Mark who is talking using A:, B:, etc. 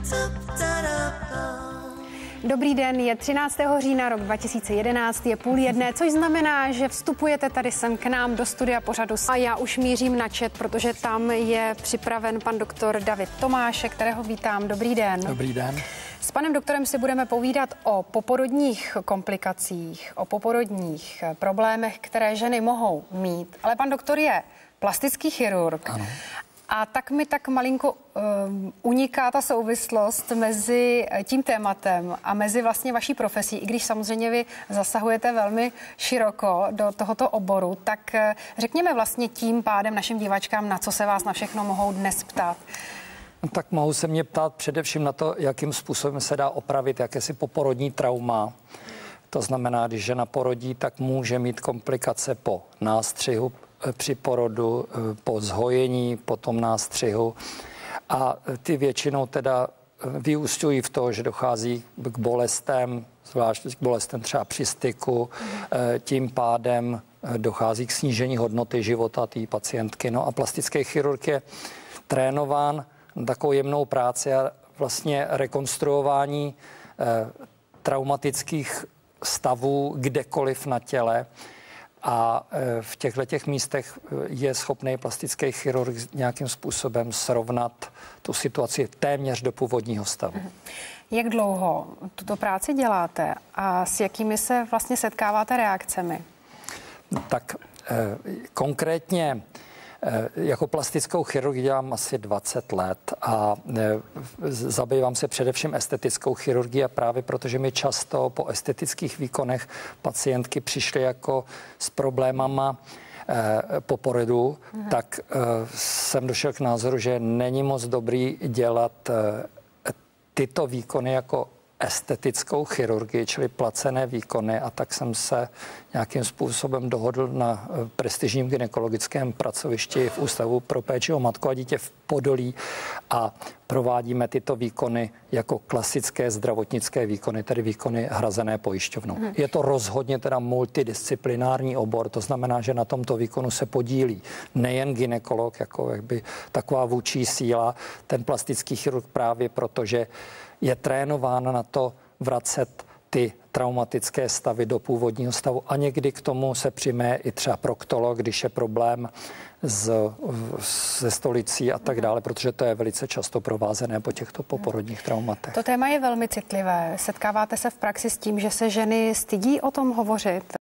A: Dobrý den, je 13. října, rok 2011, je 12:30, což znamená, že vstupujete tady sem k nám do studia pořadu. A já už mířím na chat, protože tam je připraven pan doktor David Tomášek, kterého vítám. Dobrý den.
B: Dobrý den.
A: S panem doktorem si budeme povídat o poporodních komplikacích, o poporodních problémech, které ženy mohou mít. Ale pan doktor je plastický chirurg.
B: Ano.
A: A tak mi tak malinko uniká ta souvislost mezi tím tématem a mezi vlastně vaší profesí, i když samozřejmě vy zasahujete velmi široko do tohoto oboru, tak řekněme vlastně tím pádem našim divačkám, na co se vás na všechno mohou dnes ptát.
B: Tak mohou se mě ptát především na to, jakým způsobem se dá opravit jakési poporodní trauma. To znamená, když žena porodí, tak může mít komplikace po nástřihu, při porodu, po zhojení, po tom nástřihu. A ty většinou teda vyúsťují v to, že dochází k bolestem, zvlášť k bolestem třeba při styku, tím pádem dochází k snížení hodnoty života té pacientky. No a plastický chirurg je trénován na takovou jemnou práci a vlastně rekonstruování traumatických stavů kdekoliv na těle. A v těchto místech je schopný plastický chirurg nějakým způsobem srovnat tu situaci téměř do původního stavu.
A: Jak dlouho tuto práci děláte a s jakými se vlastně setkáváte reakcemi?
B: Tak konkrétně jako plastickou chirurgii dělám asi 20 let a zabývám se především estetickou chirurgií a právě protože mi často po estetických výkonech pacientky přišly jako s problémama po porodu, tak jsem došel k názoru, že není moc dobrý dělat tyto výkony jako estetickou chirurgii, čili placené výkony, a tak jsem se nějakým způsobem dohodl na prestižním gynekologickém pracovišti v Ústavu pro péči o matku a dítě v Podolí a provádíme tyto výkony jako klasické zdravotnické výkony, tedy výkony hrazené pojišťovnou. Je to rozhodně teda multidisciplinární obor, to znamená, že na tomto výkonu se podílí nejen gynekolog, jako jakby taková vůdčí síla, ten plastický chirurg právě protože je trénován na to vracet ty traumatické stavy do původního stavu a někdy k tomu se přijme i třeba proktolog, když je problém se stolicí a tak dále, protože to je velice často provázené po těchto poporodních traumatech.
A: To téma je velmi citlivé. Setkáváte se v praxi s tím, že se ženy stydí o tom hovořit?